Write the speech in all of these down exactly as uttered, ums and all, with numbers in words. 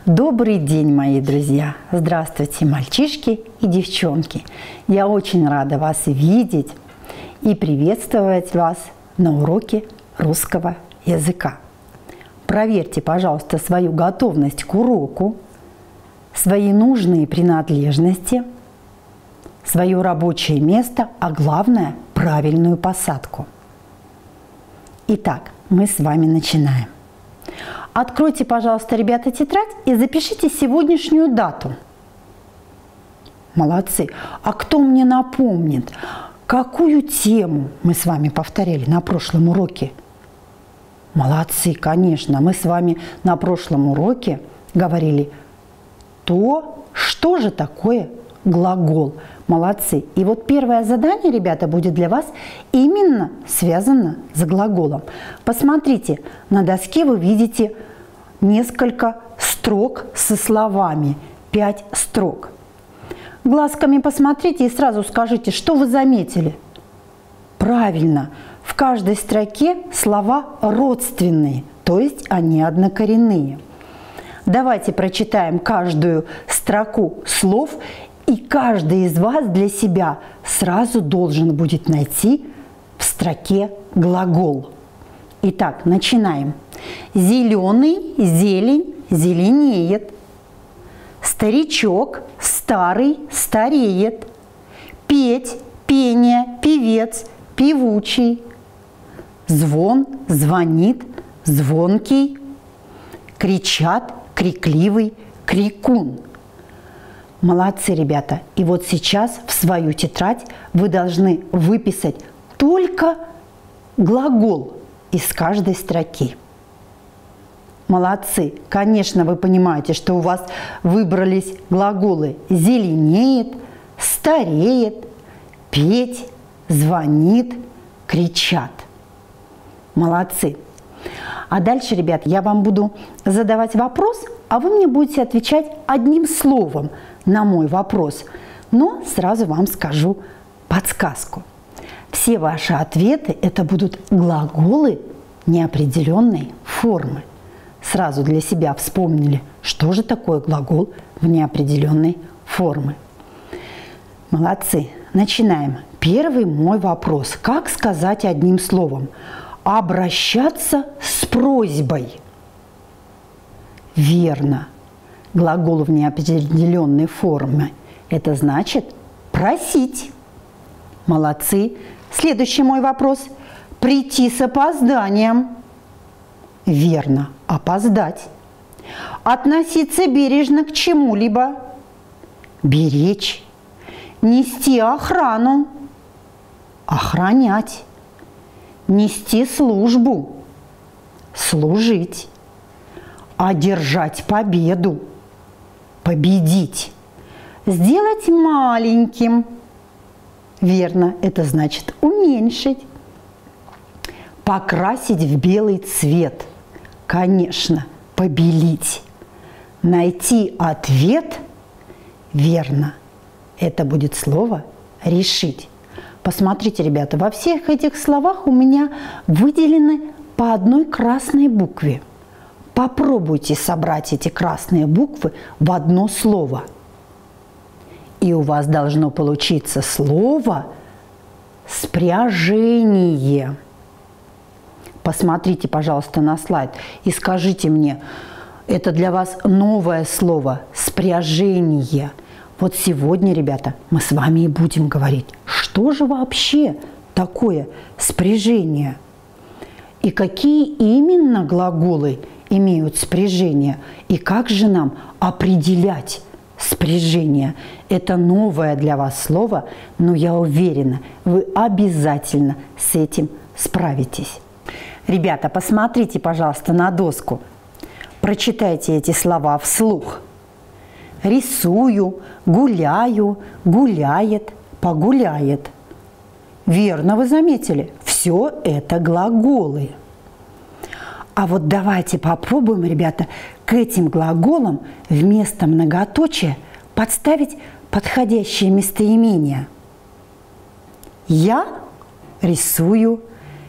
Добрый день, мои друзья! Здравствуйте, мальчишки и девчонки! Я очень рада вас видеть и приветствовать вас на уроке русского языка. Проверьте, пожалуйста, свою готовность к уроку, свои нужные принадлежности, свое рабочее место, а главное – правильную посадку. Итак, мы с вами начинаем. Откройте, пожалуйста, ребята, тетрадь и запишите сегодняшнюю дату. Молодцы! А кто мне напомнит, какую тему мы с вами повторяли на прошлом уроке? Молодцы, конечно! Мы с вами на прошлом уроке говорили то, что же такое глагол. Молодцы! И вот первое задание, ребята, будет для вас именно связано с глаголом. Посмотрите, на доске вы видите несколько строк со словами, пять строк. Глазками посмотрите и сразу скажите, что вы заметили. Правильно, в каждой строке слова родственные, то есть они однокоренные. Давайте прочитаем каждую строку слов, и каждый из вас для себя сразу должен будет найти в строке глагол. Итак, начинаем. Зеленый, зелень, зеленеет. Старичок, старый, стареет. Петь, пение, певец, певучий. Звон, звонит, звонкий. Кричат, крикливый, крикун. Молодцы, ребята! И вот сейчас в свою тетрадь вы должны выписать только глагол из каждой строки. Молодцы! Конечно, вы понимаете, что у вас выбрались глаголы «зеленеет», «стареет», «петь», «звонит», «кричат». Молодцы! А дальше, ребят, я вам буду задавать вопрос, а вы мне будете отвечать одним словом на мой вопрос. Но сразу вам скажу подсказку. Все ваши ответы – это будут глаголы неопределенной формы. Сразу для себя вспомнили, что же такое глагол в неопределенной формы. Молодцы! Начинаем. Первый мой вопрос. Как сказать одним словом? Обращаться с просьбой. Верно. Глагол в неопределенной форме. Это значит просить. Молодцы. Следующий мой вопрос. Прийти с опозданием. Верно. Опоздать. Относиться бережно к чему-либо. Беречь. Нести охрану. Охранять. Нести службу. Служить. Одержать победу. Победить. Сделать маленьким. Верно, это значит уменьшить. Покрасить в белый цвет. Конечно, побелить. Найти ответ. Верно, это будет слово решить. Посмотрите, ребята, во всех этих словах у меня выделены по одной красной букве. Попробуйте собрать эти красные буквы в одно слово. И у вас должно получиться слово «спряжение». Посмотрите, пожалуйста, на слайд и скажите мне, это для вас новое слово «спряжение». Вот сегодня, ребята, мы с вами и будем говорить, что же вообще такое спряжение? И какие именно глаголы имеют спряжение? И как же нам определять спряжение? Это новое для вас слово, но я уверена, вы обязательно с этим справитесь. Ребята, посмотрите, пожалуйста, на доску. Прочитайте эти слова вслух. Рисую, гуляю, гуляет, погуляет. Верно вы заметили, все это глаголы. А вот давайте попробуем, ребята, к этим глаголам вместо многоточия подставить подходящее местоимение. Я рисую,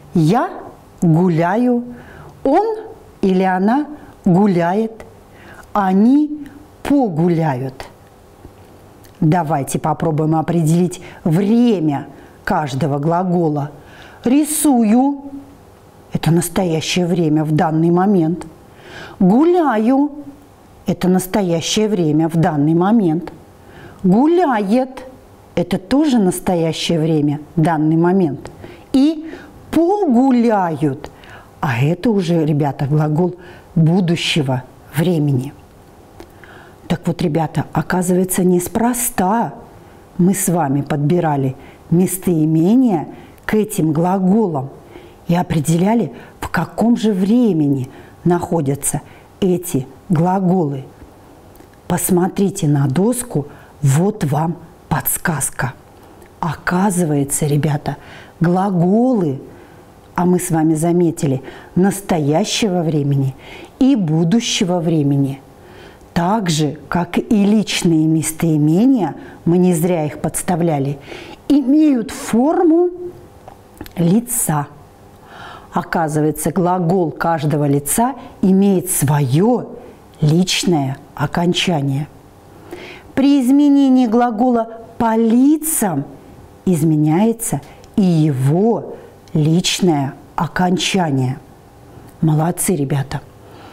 я гуляю, он или она гуляет, Они погуляют. Давайте попробуем определить время каждого глагола. Рисую – это настоящее время в данный момент. Гуляю – это настоящее время в данный момент. Гуляет – это тоже настоящее время в данный момент. И погуляют – а это уже, ребята, глагол будущего времени. Так вот, ребята, оказывается, неспроста мы с вами подбирали местоимения к этим глаголам и определяли, в каком же времени находятся эти глаголы. Посмотрите на доску, вот вам подсказка. Оказывается, ребята, глаголы, а мы с вами заметили, настоящего времени и будущего времени, так же, как и личные местоимения, мы не зря их подставляли, имеют форму лица. Оказывается, глагол каждого лица имеет свое личное окончание. При изменении глагола по лицам изменяется и его личное окончание. Молодцы, ребята!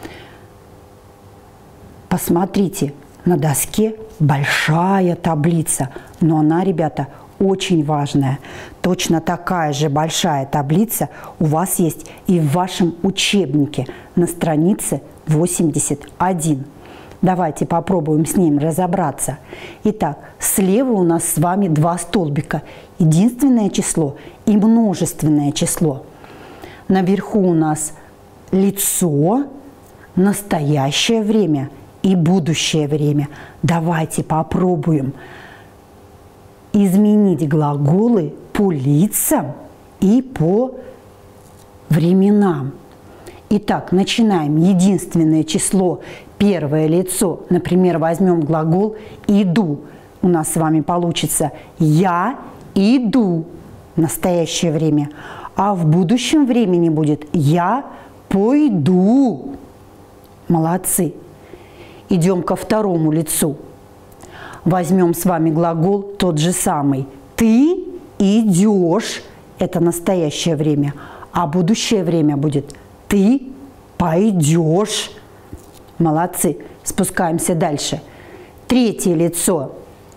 Посмотрите, на доске большая таблица, но она, ребята, очень важная. Точно такая же большая таблица у вас есть и в вашем учебнике на странице восемьдесят один. Давайте попробуем с ним разобраться. Итак, слева у нас с вами два столбика. Единственное число и множественное число. Наверху у нас лицо, настоящее время и будущее время. Давайте попробуем изменить глаголы по лицам и по временам. Итак, начинаем. Единственное число, первое лицо. Например, возьмем глагол «иду». У нас с вами получится «я иду» в настоящее время. А в будущем времени будет «я пойду». Молодцы. Идем ко второму лицу. Возьмем с вами глагол тот же самый. «Ты идешь» – это настоящее время. А будущее время будет «ты пойдешь». Молодцы. Спускаемся дальше. Третье лицо.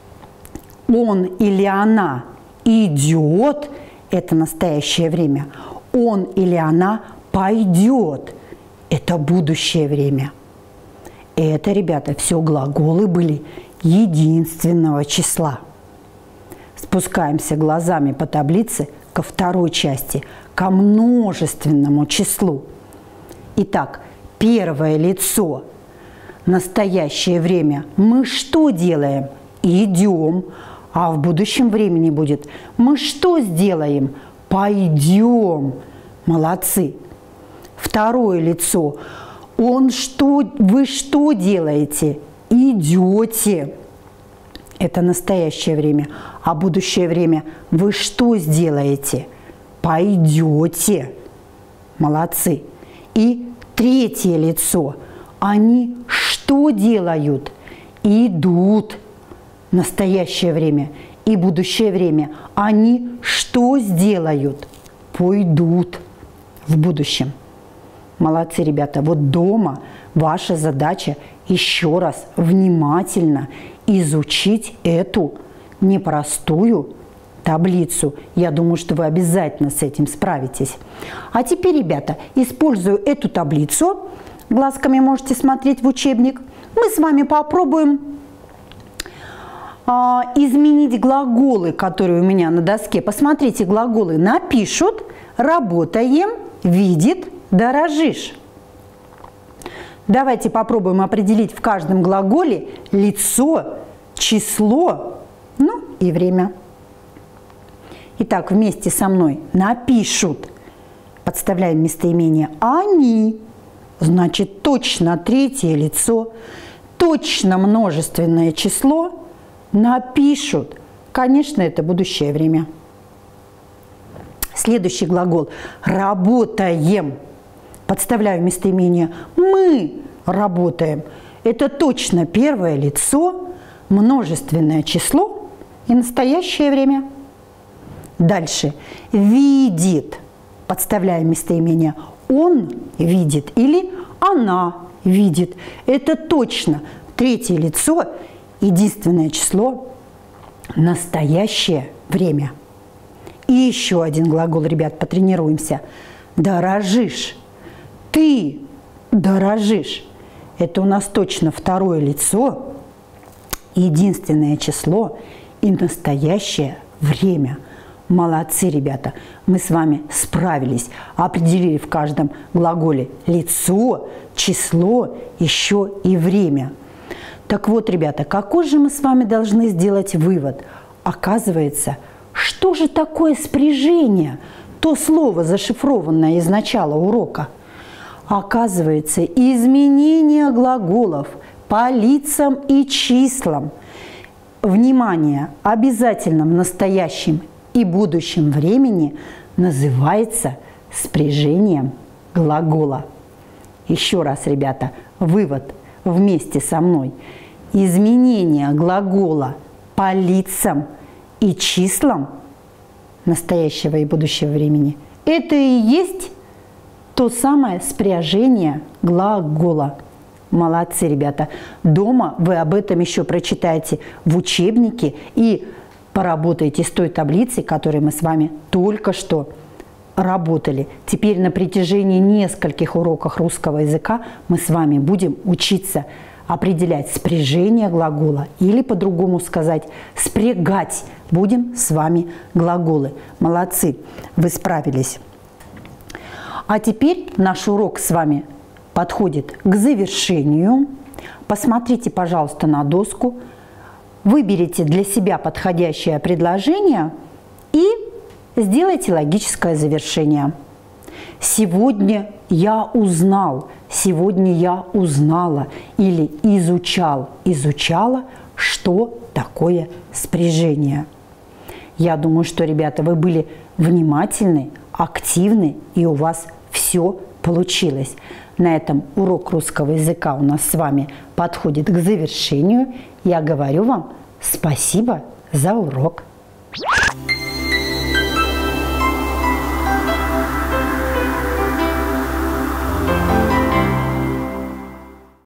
Он или она идет – это настоящее время. Он или она пойдет – это будущее время. Это, ребята, все глаголы были единственного числа. Спускаемся глазами по таблице ко второй части, ко множественному числу. Итак, первое лицо, настоящее время. Мы что делаем? Идем. А в будущем времени будет мы что сделаем? Пойдем. Молодцы. Второе лицо. Он что, вы что делаете? Идете. Это настоящее время. А будущее время вы что сделаете? Пойдете. Молодцы. И третье лицо. Они что делают? Идут. Настоящее время и будущее время. Они что сделают? Пойдут в будущем. Молодцы, ребята. Вот дома ваша задача еще раз внимательно изучить эту непростую таблицу. Я думаю, что вы обязательно с этим справитесь. А теперь, ребята, используя эту таблицу, глазками можете смотреть в учебник, мы с вами попробуем а, изменить глаголы, которые у меня на доске. Посмотрите, глаголы напишут, работаем, видит, дорожишь. Давайте попробуем определить в каждом глаголе лицо, число, ну и время. Итак, вместе со мной напишут. Подставляем местоимение «они». Значит, точно третье лицо, точно множественное число напишут. Конечно, это будущее время. Следующий глагол «работаем». Подставляю местоимение «мы работаем». Это точно первое лицо, множественное число и настоящее время. Дальше. Видит. Подставляем местоимение. Он видит или она видит. Это точно третье лицо, единственное число, настоящее время. И еще один глагол, ребят, потренируемся. Дорожишь. Ты дорожишь. Это у нас точно второе лицо, единственное число и настоящее время. Молодцы, ребята! Мы с вами справились, определили в каждом глаголе лицо, число, еще и время. Так вот, ребята, какой же мы с вами должны сделать вывод? Оказывается, что же такое спряжение? То слово, зашифрованное из начала урока. Оказывается, изменение глаголов по лицам и числам. Внимание! Обязательном настоящем и будущем времени называется спряжением глагола. Еще раз, ребята, вывод вместе со мной. Изменение глагола по лицам и числам настоящего и будущего времени – это и есть то самое спряжение глагола. Молодцы, ребята! Дома вы об этом еще прочитаете в учебнике и поработаете с той таблицей, которой мы с вами только что работали. Теперь на протяжении нескольких уроков русского языка мы с вами будем учиться определять спряжение глагола или, по-другому сказать, спрягать будем с вами глаголы. Молодцы, вы справились. А теперь наш урок с вами подходит к завершению. Посмотрите, пожалуйста, на доску. Выберите для себя подходящее предложение и сделайте логическое завершение. Сегодня я узнал, сегодня я узнала или изучал, изучала, что такое спряжение. Я думаю, что, ребята, вы были внимательны, активны и у вас все получилось. На этом урок русского языка у нас с вами подходит к завершению. Я говорю вам спасибо за урок.